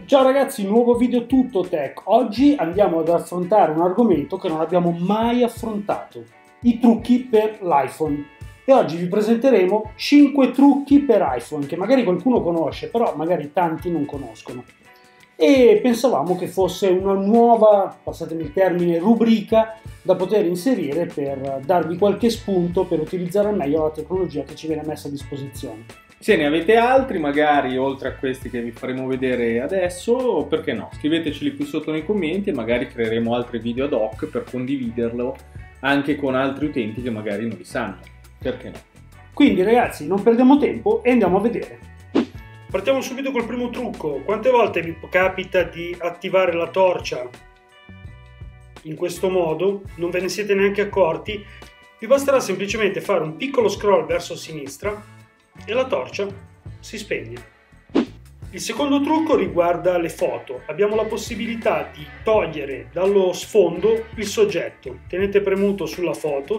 Ciao ragazzi, nuovo video tutto tech. Oggi andiamo ad affrontare un argomento che non abbiamo mai affrontato, i trucchi per l'iPhone. E oggi vi presenteremo 5 trucchi per iPhone che magari qualcuno conosce, però magari tanti non conoscono. E pensavamo che fosse una nuova, passatemi il termine, rubrica da poter inserire per darvi qualche spunto per utilizzare al meglio la tecnologia che ci viene messa a disposizione. Se ne avete altri, magari oltre a questi che vi faremo vedere adesso, perché no? Scriveteceli qui sotto nei commenti e magari creeremo altri video ad hoc per condividerlo anche con altri utenti che magari non li sanno. Perché no? Quindi ragazzi, non perdiamo tempo e andiamo a vedere. Partiamo subito col primo trucco. Quante volte vi capita di attivare la torcia in questo modo? Non ve ne siete neanche accorti? Vi basterà semplicemente fare un piccolo scroll verso sinistra e la torcia si spegne. Il secondo trucco riguarda le foto. Abbiamo la possibilità di togliere dallo sfondo il soggetto. Tenete premuto sulla foto.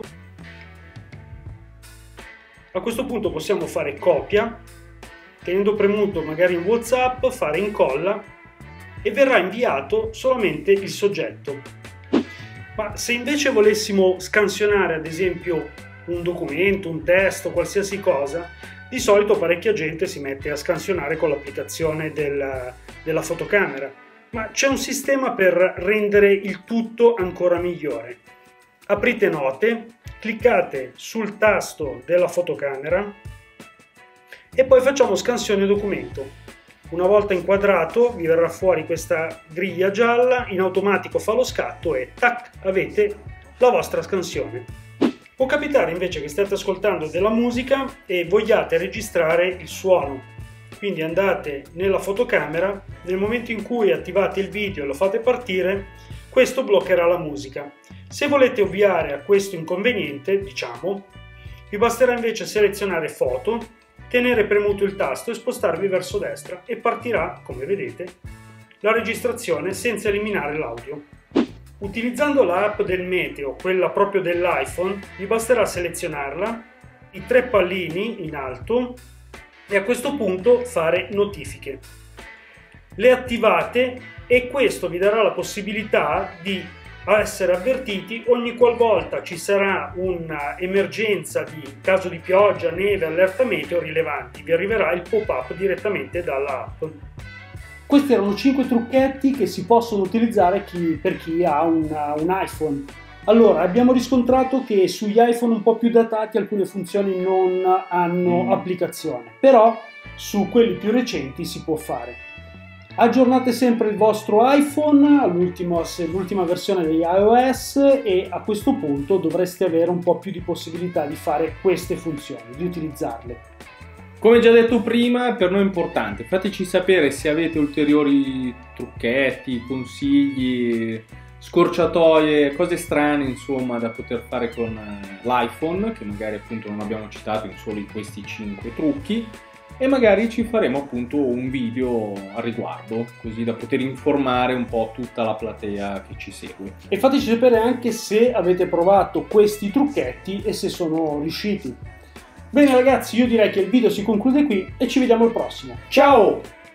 A questo punto possiamo fare copia, tenendo premuto magari in WhatsApp, fare incolla e verrà inviato solamente il soggetto. Ma se invece volessimo scansionare ad esempio un documento, un testo, qualsiasi cosa, di solito parecchia gente si mette a scansionare con l'applicazione della fotocamera, ma c'è un sistema per rendere il tutto ancora migliore. Aprite Note, cliccate sul tasto della fotocamera e poi facciamo scansione documento. Una volta inquadrato vi verrà fuori questa griglia gialla, in automatico fa lo scatto e tac, avete la vostra scansione. Può capitare invece che stiate ascoltando della musica e vogliate registrare il suono, quindi andate nella fotocamera, nel momento in cui attivate il video e lo fate partire, questo bloccherà la musica. Se volete ovviare a questo inconveniente, diciamo, vi basterà invece selezionare foto, tenere premuto il tasto e spostarvi verso destra e partirà, come vedete, la registrazione senza eliminare l'audio. Utilizzando l'app del meteo, quella proprio dell'iPhone, vi basterà selezionarla, i tre pallini in alto e a questo punto fare notifiche. Le attivate e questo vi darà la possibilità di essere avvertiti ogni qualvolta ci sarà un'emergenza di caso di pioggia, neve, allerta meteo rilevanti. Vi arriverà il pop-up direttamente dall'app. Questi erano 5 trucchetti che si possono utilizzare per chi ha un iPhone. Allora, abbiamo riscontrato che sugli iPhone un po' più datati alcune funzioni non hanno applicazione, però su quelli più recenti si può fare. Aggiornate sempre il vostro iPhone all'ultima versione di iOS e a questo punto dovreste avere un po' più di possibilità di fare queste funzioni, di utilizzarle. Come già detto prima, per noi è importante, fateci sapere se avete ulteriori trucchetti, consigli, scorciatoie, cose strane insomma da poter fare con l'iPhone, che magari appunto non abbiamo citato in solo in questi 5 trucchi, e magari ci faremo appunto un video a riguardo, così da poter informare un po' tutta la platea che ci segue. E fateci sapere anche se avete provato questi trucchetti e se sono riusciti. Bene ragazzi, io direi che il video si conclude qui e ci vediamo al prossimo. Ciao!